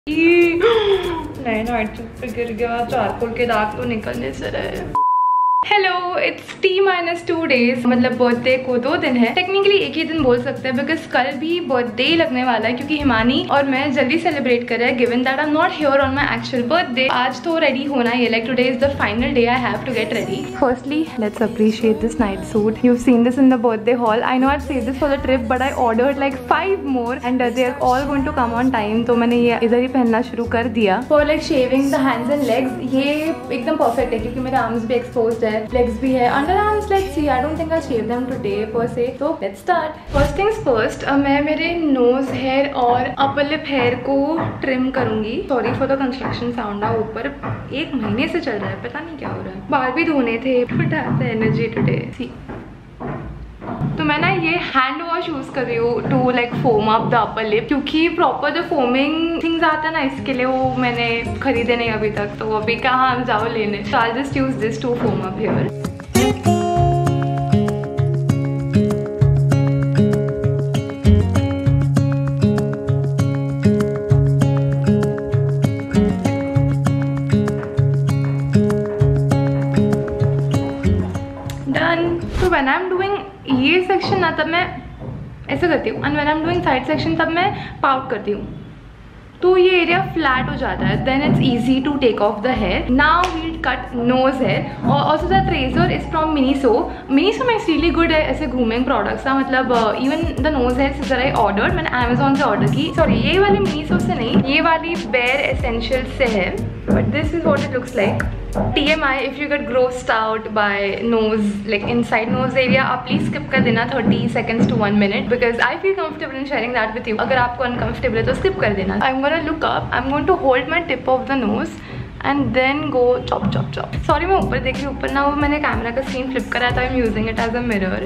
नहीं night suit पे गिर गया, चारकोल के दाग तो निकलने से रहे। हेलो, इट्स T-2 days, मतलब बर्थडे को 2 दिन है। टेक्निकली एक ही दिन बोल सकते हैं बिकॉज कल भी बर्थडे लगने वाला है क्योंकि हिमानी और मैं जल्दी सेलिब्रेट कर रहे हैं given that I am not here on my actual birthday. आज तो रेडी होना ही है, like today is the final day I have to get ready. Firstly let's appreciate this night suit. You have seen this in the birthday hall. I know I save this for the trip but I ordered like 5 more and they are all going to come on time, तो मैंने ये इधर ही पहनना शुरू कर दिया। For like shaving the hands and legs ये एकदम परफेक्ट है क्योंकि मेरे आर्म्स भी एक्सपोज्ड है, लेग्स भी है। Underarms, let's see. I don't think I'll shave them today per se. So let's start. First things first, मैं मेरे nose hair और upper lip hair को trim करूँगी. Sorry for the construction sound. ऊपर 1 महीने से चल रहा है, पता नहीं क्या हो रहा है। बाल भी धोने थे, but I have the energy today. See. तो मैं ना ये हैंड वॉश यूज कर रही हूँ to like foam up the upper lip, क्योंकि प्रॉपर जो फोमिंग थिंग्स आता है ना इसके लिए वो मैंने खरीदे नहीं अभी तक, तो अभी कहाँ हम जाओ लेने। So I'll just use this to foam up here. When I'm doing ये सेक्शन ना तब मैं ऐसे करती हूँ and when I'm doing side section तब मैं पाउट करती हूँ, तो ये एरिया फ्लैट हो जाता है। Then it's easy to take off the hair. Now we'll cut nose hair. Also the tweezer is from Miniso. Miniso में रियली गुड है ऐसे ग्रूमिंग प्रोडक्ट्स था, मतलब even the nose hair is I order, मैंने Amazon से order की। Sorry ये वाली मिनीसो से नहीं, ये वाली बेयर एसेंशियल से है, but this is what it looks like. TMI, if you get grossed out by nose, like inside nose area, आप please skip कर देना 30 seconds to 1 minute because I feel comfortable in sharing that with you. अगर आपको uncomfortable है तो skip कर देना। I'm gonna look up, I'm going to hold my tip of the nose and then go chop chop chop. Sorry मैं ऊपर देख रही हूँ, ऊपर ना वो मैंने कैमरा का स्क्रीन फ्लिप कराया था, I'm using it as a mirror.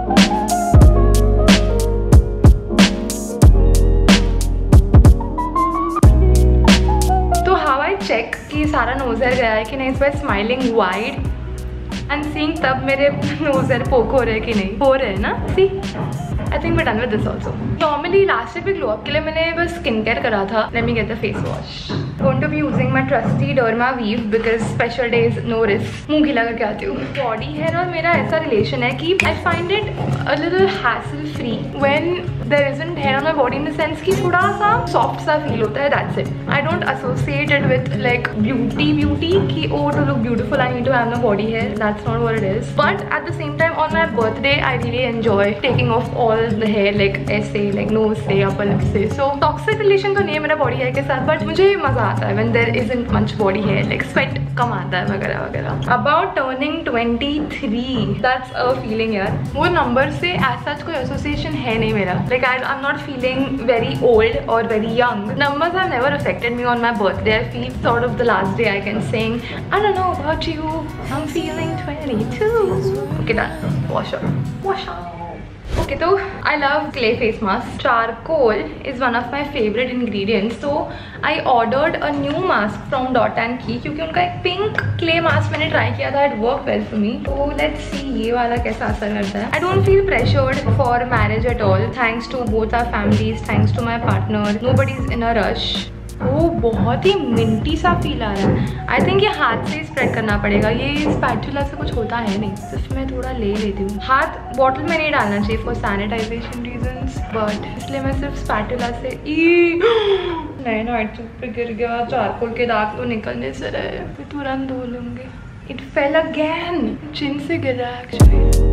Check कि सारा नोज हेयर गया है कि नहीं, इस बार स्माइलिंग वाइड एंड सीइंग तब मेरे नोज हेयर पोक हो रहे हैं कि नहीं, हो रहे हैं ना। See I think we done with this also. Normally last भी ग्लो अप के लिए मैंने बस स्किन केयर करा था। Let me get the face wash. Going to be using my trusty derma weave because special days no risk. मुंह गीला करके आती हूँ। बॉडी हेयर और मेरा ऐसा रिलेशन है कि I find it a little hassle free when there isn't hair on my body, in the sense कि थोड़ा सा सॉफ्ट सा फील होता है, that's it. I don't associate it with like beauty कि oh to look beautiful I need to have no body hair, that's not what it is. But at the same time on my birthday I really enjoy taking off all the hair, like ऐसे like nose से upper lip से। So toxic relation तो नहीं है मेरा body hair के साथ, but मुझे मजा आता है when there isn't much body hair, like sweat कम आता है वगैरह वगैरह। About turning 23, that's a feeling यार। वो नंबर से एज सच कोई एसोसिएशन है नहीं मेरा, like I am not feeling very old और very young. Numbers have never affected me on my birthday. I feel sort of the last day I can sing, I don't know about you, I'm feeling 22. Okay, done. Wash up. Wash up. Okay, so I love clay face mask. Charcoal is one of my favorite ingredients. So I ordered a new mask from Dot and Key क्योंकि उनका एक pink clay mask मैंने try किया था, it worked well for me. So let's see ये वाला कैसा असर करता है. I don't feel pressured for marriage at all. Thanks to both our families, thanks to my partner. Nobody's in a rush. वो बहुत ही मिंटी सा फील आ रहा है। आई थिंक ये हाथ से स्प्रेड करना पड़ेगा, ये स्पैचुला से कुछ होता है नहीं। सिर्फ मैं थोड़ा ले लेती हूँ। हाथ बॉटल में नहीं डालना चाहिए फॉर सैनिटाइजेशन रीजंस, बट इसलिए मैं सिर्फ स्पैचुला से नहीं नाइट सूट पे गिर गया, चारकोल के दाग तो निकलने से रहे, फिर तुरंत धो लूँगी। इट फेल अगेन, चिन से गिर रहा है एक्चुअली।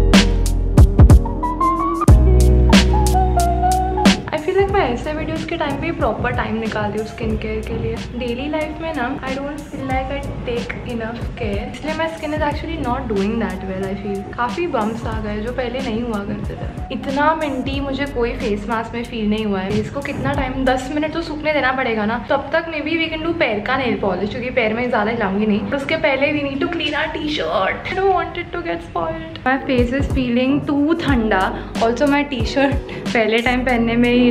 आई फील लाइक मैं ऐसे वीडियोस के टाइम पे प्रॉपर टाइम निकालती हूँ स्किन केयर के लिए। डेली लाइफ में ना I don't feel like I take enough care, इसलिए my skin is actually not doing that well. I feel काफ़ी बम्स आ गए जो पहले नहीं हुआ करते थे। इतना मिंटी मुझे कोई फेस मास्क में फील नहीं हुआ है। इसको कितना टाइम, 10 मिनट तो सूखने देना पड़ेगा ना, तब तक may be we can do पैर का नेल पॉलिश, क्योंकि पैर में ज़्यादा हिलाऊंगी नहीं। तो उसके पहले we need to clean our T shirt. I don't want it to get spoiled. My face is feeling too ठंडा। ऑल्सो माई टी शर्ट पहले टाइम पहनने में ही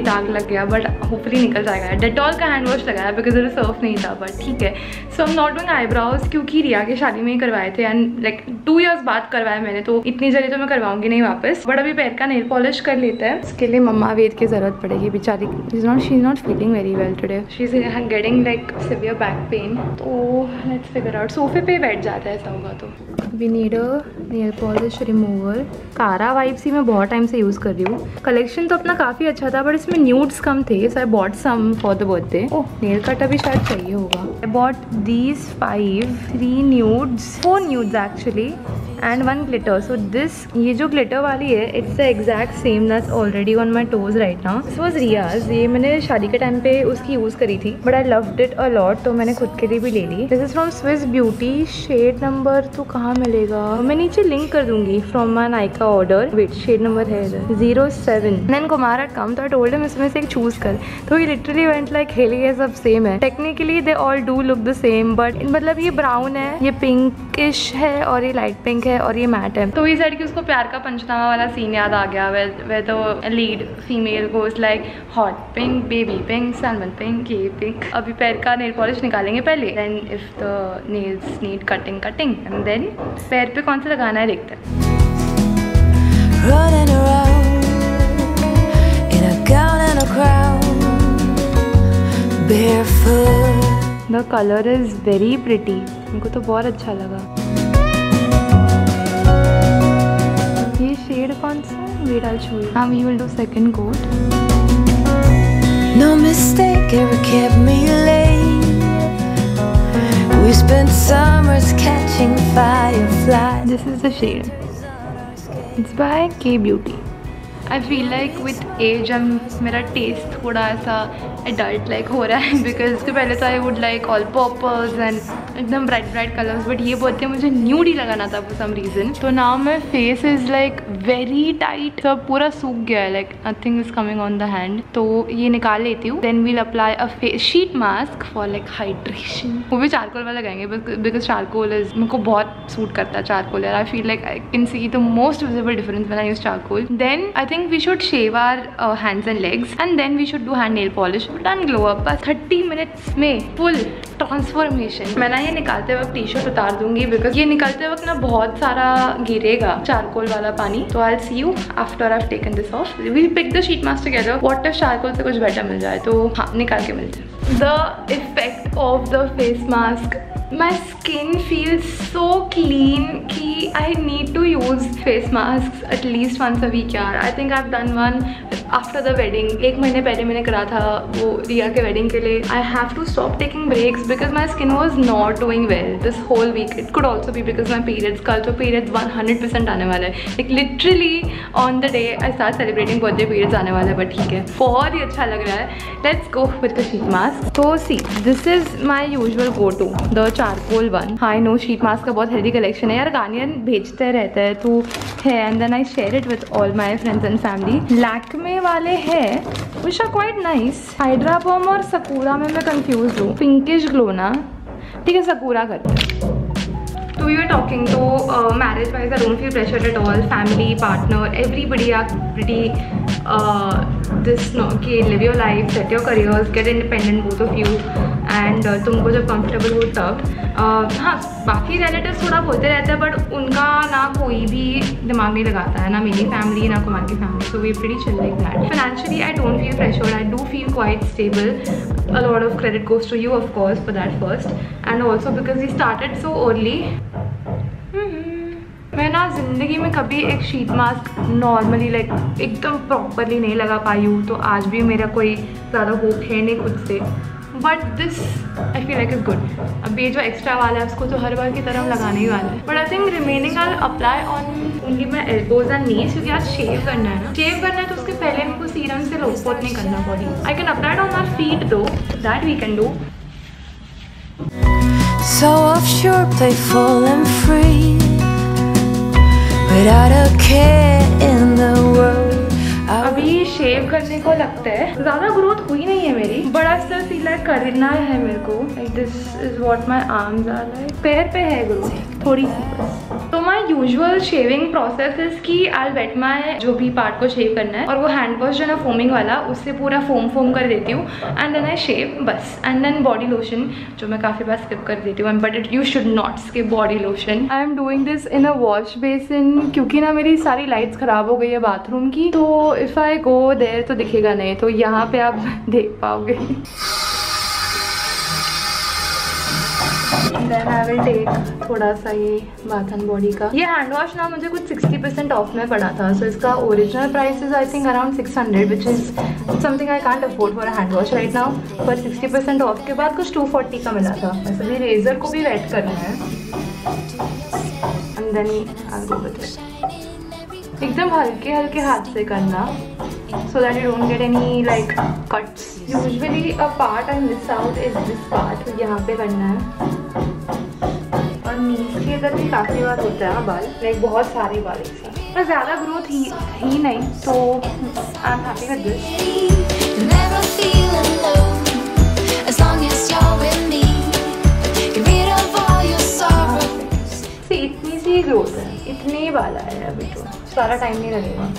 दाग लग गया, बट होपफुली निकल जाएगा। डेटॉल का हैंड वॉश लगाया बिकॉज इट सर्फ नहीं था, बट ठीक है। So I am not doing eyebrows, क्योंकि रिया की शादी में ही करवाए थे एंड लाइक 2 years बाद करवाया मैंने, तो इतनी जल्दी तो मैं करवाऊंगी नहीं वापस। बट अभी पैर का नेल पॉलिश कर लेते हैं, उसके लिए मम्मा वेद की जरूरत पड़ेगी बेचारी। She is not feeling very well today, she is getting like severe back pain. तो लेट्स फिगर आउट, सोफे पे बैठ जाता है ऐसा होगा तो। We need a nail polish remover. Kara wipes ही मैं बहुत टाइम से यूज़ कर रही हूँ। कलेक्शन तो अपना काफ़ी अच्छा था, बट इसमें न्यूड्स कम थे, so I bought some for the birthday. Oh, nail cut अभी शायद चाहिए होगा। I bought these 3 nudes, 4 nudes actually and 1 glitter. So this, ये जो ग्लिटर वाली है, it's the exact same that's already on my toes right now. This was Riyaz, ये मैंने शादी के टाइम पे उसकी यूज़ करी थी, but I loved it a lot, तो मैंने खुद के लिए भी ले ली। This is from Swiss Beauty. Shade number तो कहाँ मिलेगा, मैं नीचे लिंक कर दूंगी from my Nykaa order. Wait, shade number है 07। देन कुमार हैड कम, तो आई टोल्ड हिम इसमें से एक चूज कर, तो ये लिटरली वेंट लाइक हेली, ये सब सेम है। Technically they all do look the same, but मतलब ये ब्राउन है, ये पिंकिश है और ये लाइट पिंक है और ये मैट है। तो ये साइड की उसको प्यार का पंचनामा वाला सीन याद आ गया, वे तो lead female goes like hot pink, baby pink, salmon pink, ये पिंक। अभी पैर का नेल पॉलिश निकालेंगे पहले, then if the nails need cutting and then पैर पे कौन सा लगाना है देखते हैं। Running around in a gown and a crown, barefoot. The color is very pretty. मुझको तो बहुत अच्छा लगा। ये शेड कौन सा? Wait, I'll show you. Now we will do second coat. No mistake ever kept me late. We spent summers catching fireflies. This is the shade. It's by K Beauty. I feel like with age मेरा taste थोड़ा ऐसा adult like हो रहा है, because उसके पहले तो I would like all purples and एकदम ब्राइट कलर्स, बट ये बोलते हैं मुझे न्यूड ही लगाना था फॉर सम रीज़न। तो now my face is like very tight, सब पूरा सूख गया है, like nothing is coming on the hand. तो ये निकाल लेती हूँ, then we'll apply a face sheet mask for like hydration. वो भी चारकोल वाला लगाएंगे बिकॉज चारकोल इज मेरे को बहुत सूट करता है चारकोल यार। I feel like I can see the most visible difference when I use charcoal. Then I think we should shave our hands and legs and then we should do hand nail polish and glow up। बस 30 minutes में full transformation. मैं ना ये निकालते वक्त T shirt उतार दूंगी because ये निकालते वक्त ना बहुत सारा गिरेगा चारकोल वाला पानी। तो I see you after I have taken this off. We'll pick the sheet mask together. What if charcoal से कुछ बेटर मिल जाए तो हाँ, निकाल के मिलते हैं। The effect of the face mask, my skin feels so clean कि I need to use face masks at least once a week यार। I think I've done one after the wedding। 1 महीने पहले मैंने करा था वो रिया के wedding के लिए। I have to stop taking breaks because my skin was not doing well this whole week। It could also be because my periods, कल तो periods 100% आने वाला है, like literally on the day I start celebrating birthday periods आने वाला है, but ठीक है, बहुत ही अच्छा लग रहा है। Let's go with the sheet mask। तो see, this is my usual go to, the charcoal one. I know sheet mask का बहुत हेल्दी कलेक्शन है यार, गार्नियर भेजते रहते हैं तो है, and then I share it with all my friends and family. Lakme वाले हैं which are quite nice. Hydra bomb और सकूरा में मैं कंफ्यूज हूँ। पिंकिश ग्लो ना, ठीक है सकूरा करते हैं। तो वी वर टॉकिंग, तो marriage wise I don't feel pressure at all. Family, partner, everybody are pretty this no कि live your life, set your careers, get independent both of you, and तुमको जब कंफर्टेबल हो तब। हाँ, बाकी relatives थोड़ा बोलते रहते हैं, बट उनका ना कोई भी दिमाग नहीं लगाता है, ना मेरी फैमिली ना कुमार की फैमिली। So we pretty chill like that. Financially I don't feel pressured, I do feel quite stable. A lot of credit goes to you of course for that first, and also because we started so early। मैं ना ज़िंदगी में कभी एक sheet mask normally like एकदम properly नहीं लगा पाई हूँ, तो आज भी मेरा कोई ज़्यादा होप है नहीं खुद से, but this I feel like is good. अब ये जो एक्स्ट्रा वाला है उसको तो हर बार की तरह हम लगाने ही वाला है, but I think remaining I apply on only my elbows and knees, क्योंकि आज शेव करना है ना। शेव करना है तो उसके पहले हमको सीरम से लोटपोट नहीं करना body. I can apply on my feet too, that we can do. So offshore, playful and free, without a care in the world। अभी शेव करने को लगता है ज़्यादा ग्रोथ हुई नहीं है मेरी, बड़ा स्तर फील लाइक करना है मेरे को। Like this is what my arms are like. पैर पे है ग्रोथ थोड़ी सी बस। तो my usual shaving process is कि आई वेट माई जो भी पार्ट को शेव करना है और वो हैंड वॉश जो है ना फोमिंग वाला, उससे पूरा फोम कर देती हूँ एंड देन आई शेव बस. एंड देन बॉडी लोशन जो मैं काफ़ी बार स्किप कर देती हूँ, but it you should not skip body lotion. I am doing this in a wash basin क्योंकि ना मेरी सारी लाइट्स ख़राब हो गई है बाथरूम की, तो इफ़ आई गो देयर तो दिखेगा नहीं, तो यहाँ पे आप देख पाओगे. देन आई विल टेक थोड़ा सा ये बाथ एंड बॉडी का. ये हैंड वॉश ना मुझे कुछ 60% ऑफ में पड़ा था. सो इसका original price is I think around 600 which is something I can't afford for a hand wash right now. पर 60% ऑफ के बाद कुछ 240 का मिला था. वैसे भी रेजर को भी वेट करना है and then I go with it. एकदम हल्के हल्के हाथ से करना so that you don't get any like cuts. Usually a part I miss out is this part. यहाँ पे करना है और नीचे के इधर भी काफ़ी बार होता है बाल, लाइक बहुत सारे बाल एक साथ. पर ज़्यादा ग्रोथ ही नहीं, तो I am happy with this. इतनी सी ग्रोथ है, इतने ही बाल आए हैं अभी, तो सारा टाइम नहीं लगेगा.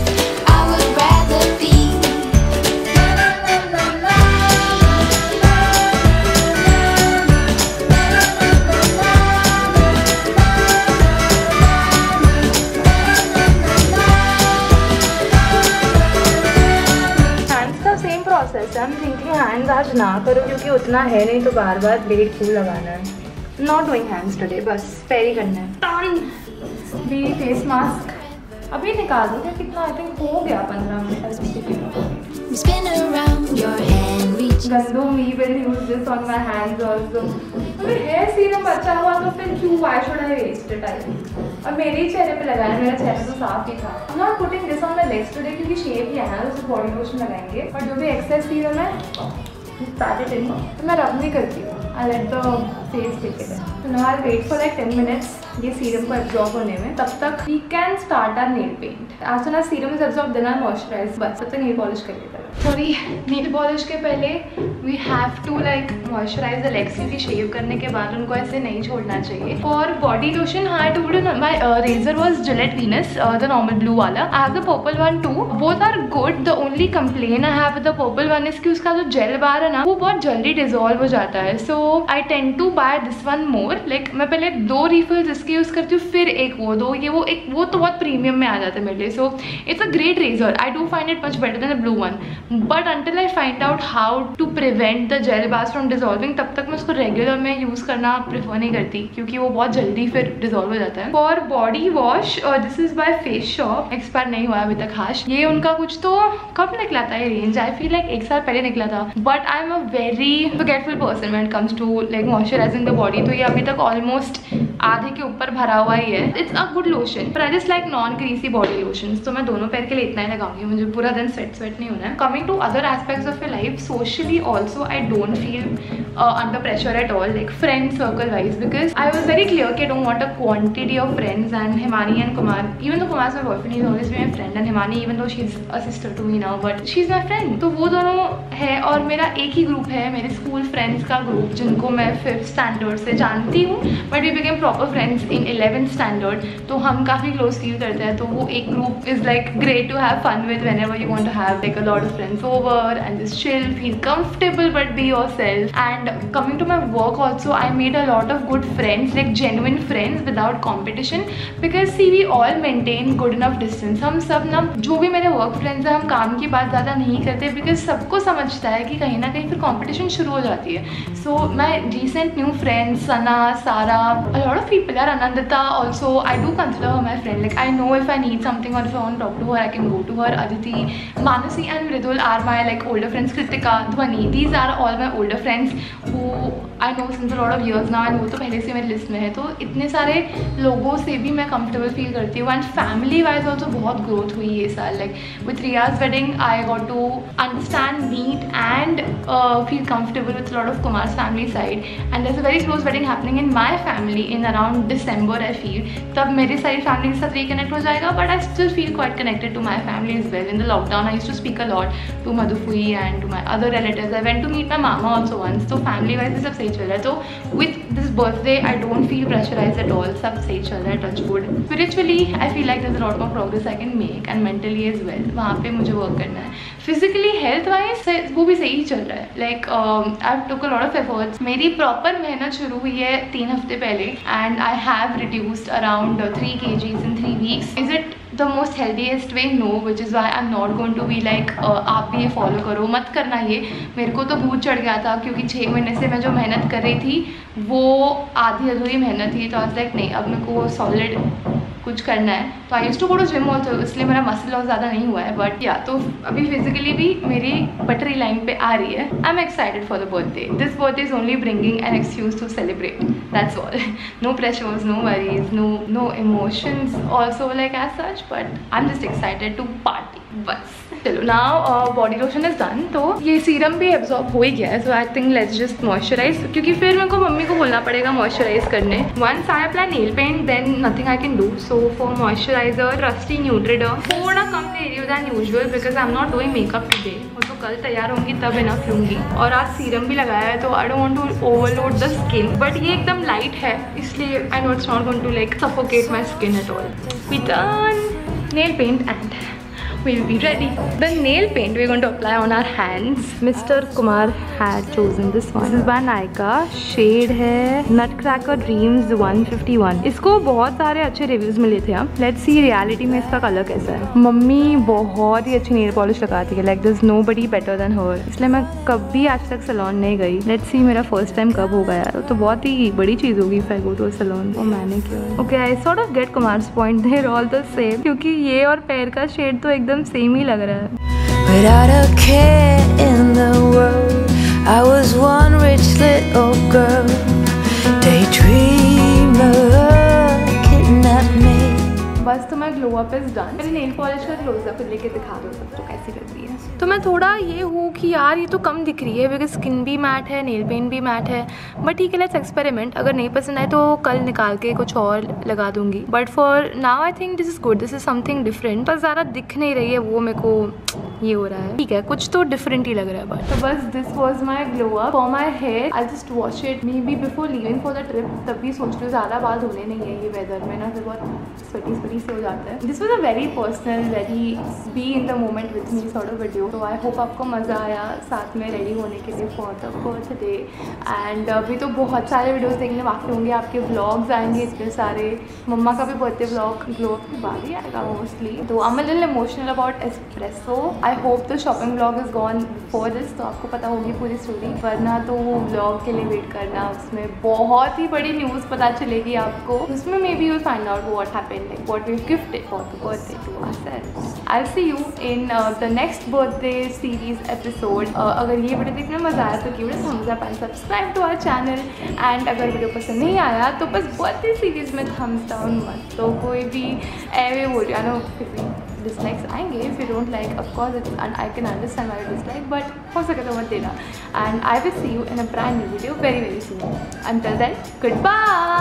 आई एम थिंकिंग हैंड्स आज ना करो क्योंकि उतना है नहीं, तो बार बार ब्लेड क्यों लगाना है. नॉट डूइंग हैंड्स टुडे, बस पैर ही करना है. टर्न भी फेस मास्क अभी निकाल दो क्या, कितना आई थिंक हो गया 15 मिनट. गंदो me will use this on my hands also. Hair serum बचा हुआ तो फिर क्यों, why should I waste it. I और मेरे ही चेहरे पे लगाना, मेरा चेहरा तो साफ ही था. I am not putting this on my legs today क्योंकि शेव ही है ना, तो बॉडी लोशन लगाएंगे. और जो भी एक्सेस सीरम है तो मैं रब नहीं करती हूँ. I let the face take it. तो now I wait for like 10 minutes ये सीरम को एब्जॉर्ब होने में. तब तक we can start our nail paint. आज तो ना serum is absorb, then I moisturise. बस तब तक नेल पॉलिश कर लेते हैं. सॉरी, नेल पॉलिश के पहले we have to like moisturise the legs क्योंकि शेव करने के बाद उनको ऐसे नहीं छोड़ना चाहिए. और बॉडी लोशन, हाँ, I told you my razor was Gillette Venus, the normal blue वाला. I have the purple one too. Both are good. The only complain I have with the purple one is कि उसका जो gel bar है ना वो बहुत जल्दी dissolve हो जाता है. So I tend to buy this one more. Like मैं पहले 2 रिफिल्स इसके यूज करती हूँ, फिर एक वो दो, ये वो तो बहुत प्रीमियम में आ जाता है मेरे लिए. So it's a great razor. I do find it much better than the blue one, but until I find out how to prevent the gel bars from dissolving, तब तक मैं उसको रेगुलर में यूज करना प्रेफर नहीं करती क्योंकि वो बहुत जल्दी फिर डिजॉल्व हो जाता है. For body wash this is by Face Shop. Expire नहीं हुआ अभी तक. हाश ये उनका कुछ तो कब निकला था ये रेंज, आई फील लाइक 1 साल पहले निकला था. But I am a very forgetful person when it comes to like moisturising the body. तो ये अभी तक ऑलमोस्ट आधे के ऊपर भरा हुआ ही है. इट्स अ गुड लोशन, पर I just like non greasy body lotion. तो मैं दोनों पैर के लिए इतना ही लगाऊंगी, मुझे पूरा दिन स्वेट नहीं होना है. Coming to other aspects of your life, socially also I don't feel under pressure at all, like friend circle wise, because I was very clear कि I don't want a quantity of friends. And Himani and Kumar, even though Kumar is my boyfriend, he's always been my friend, and Himani, even though she's a sister to me now, but she's my friend. तो वो दोनों है और मेरा एक ही group है, मेरे school friends का ग्रुप, जिनको मैं 5th स्टैंडर्ड से जानती हूँ, but we became proper friends in 11th standard. तो हम काफ़ी क्लोज फील करते हैं. तो वो एक group is like great to have fun with whenever you want to have like a lot of friends over and just chill, feel comfortable but be yourself. And coming to my work also, I made a lot of good friends, like genuine friends without competition, because see we all maintain good enough distance. हम सब ना जो भी मेरे work friends हैं, हम काम की बात ज़्यादा नहीं करते बिकॉज सबको समझता है कि कहीं ना कहीं फिर कंपटीशन शुरू हो जाती है. So my recent new friends Sana, Sara, a lot of people are Anandita also, I do consider her my friend. Like I know if I need something or if I want to talk to her, I can go to her. Aditi, Manasi and Mridul are my like older friends. Kritika, Dhwani, these are all my older friends who I know since a lot of years now, and वो तो पहले से मेरी list में है. तो इतने सारे लोगों से भी मैं कंफर्टेबल फील करती हूँ. एंड फैमिली वाइज ऑल्सो बहुत ग्रोथ हुई ये साल. Like with Riyaz wedding I got to understand, meet and feel comfortable with a lot of Kumar's family side, and there's a very close wedding happening in my family in around December I feel, तब मेरी सारी family के साथ reconnect हो जाएगा. But I still feel quite connected to my family is well. In the lockdown I used to speak a lot to मधुफुई and to my other relatives. I went to meet my मामा also once. तो family wise भी सब सही चल रहा है. तो with this birthday I don't feel pressurise at all. सब सही चल रहा है, touch wood. Spiritually I feel like there is a lot of progress I can make and mentally as well. वहाँ पे मुझे वर्क करना है. फिजिकली हेल्थ वाइज वो भी सही चल रहा है. Like I took a lot of efforts. मेरी प्रॉपर मेहनत शुरू हुई है 3 हफ्ते पहले and I have reduced around 3 kgs in 3 weeks. Is it the most healthiest way? No, which is why I'm not going to be like आप भी ये फॉलो करो, मत करना ये. मेरे को तो भूत चढ़ गया था क्योंकि 6 महीने से मैं जो मेहनत कर रही थी वो आधी अधूरी मेहनत थी. तो आज लाइक नहीं, अब मेरे को सॉलिड कुछ करना है. तो I used to go to gym also, इसलिए मेरा मसल लॉस ज़्यादा नहीं हुआ है. बट या तो अभी फिजिकली भी मेरी पटरी लाइन पे आ रही है. I am excited for the birthday. This birthday is only bringing an excuse to celebrate. That's all. No pressures, no worries, no emotions also like as such. But I am just excited to party. बस. चलो now body lotion is done. तो ये serum भी absorb हो ही गया है. So I think let's just moisturise, क्योंकि फिर मेरे को मम्मी को बोलना पड़ेगा मॉइस्चराइज करने. Once I apply nail paint then nothing I can do. So for moisturiser trusty Nutriderm थोड़ा कम ले रही हूँ than usual because I am not doing makeup today. वो तो कल तैयार होंगी तब इनफ लूँगी. और आज सीरम भी लगाया है तो I don't want to overload the skin. But ये एकदम लाइट है इसलिए I know it's not going to like suffocate my skin at all. We done nail paint and we'll be ready. The nail paint we're going to apply on our hands. Mr. Kumar had chosen this one. This is by Nykaa. Shade है Nutcracker Dreams 151. इसको बहुत सारे अच्छे reviews मिले थे. हम let's see reality में इसका कलर कैसा है. मम्मी बहुत ही अच्छी नेल पॉलिश लगाती है. Like this nobody better than her. इसलिए मैं कभी आज तक सैलून नहीं गई. लेट्स सी मेरा फर्स्ट टाइम कब होगा यार. तो बहुत ही बड़ी चीज़ होगी if I go to a salon. वो मैंने किया. Okay I sort of get Kumar's point. They are all the same क्योंकि ये और पैर का शेड तो एकदम सेम ही लग रहा है. Without a care in the world, I was one rich little girl, daydreamer kidnapped me. बस तो मैं ग्लो अप इज डन. मेरे नेल पॉलिश का क्लोजअप लेके दिखा दो सबको कैसी लग रही है. तो मैं थोड़ा ये हूँ कि यार ये तो कम दिख रही है बिकॉज स्किन भी मैट है, नेल पेंट भी मैट है. बट ठीक है लेट्स एक्सपेरिमेंट. अगर नहीं पसंद आए तो कल निकाल के कुछ और लगा दूंगी. But for now I think this is good. This is something different. बस ज़्यादा दिख नहीं रही है वो मेरे को ये हो रहा है. ठीक है कुछ तो डिफरेंट ही लग रहा है. बट तो बस this was my glow up. For my hair I just wash it maybe before leaving for the trip. तब भी सोच रही हूँ ज़्यादा बाल धोने नहीं है ये वेदर में ना, फिर बहुत स्वेटी से हो जाता है. This was a very personal very be in the moment with me sort of video. तो आई होप आपको मज़ा आया साथ में रेडी होने के लिए फॉर द बर्थडे. एंड अभी तो बहुत सारे वीडियोस देखने बाकी होंगे. आपके व्लॉग्स आएंगे इतने सारे. मम्मा का भी बर्थडे व्लॉग ग्लो अप के बाद ही आएगा मोस्टली. तो I am a little emotional about espresso. I hope the shopping vlog is gone for this. तो आपको पता होगी पूरी स्टोरी. वरना तो वो व्लॉग के लिए वेट करना. उसमें बहुत ही बड़ी न्यूज़ पता चलेगी आपको. उसमें maybe you find out what happened like what we gifted for the birthday to ourselves. I will see you in the next birthday series episode. अगर ये वीडियो देखने में मज़ा आया तो कीजिए thumbs up and subscribe to our channel. And अगर video पसंद नहीं आया तो बस बर्थडे सीरीज में थम्स डाउन मत. तो कोई भी एवे बोल रहा नो फिर भी डिसलाइक्स आएंगे. If you don't like of course it's and I can understand why you dislike. But हो सके तो मत देना. And I will see you in a brand new video very very soon. Until then good bye.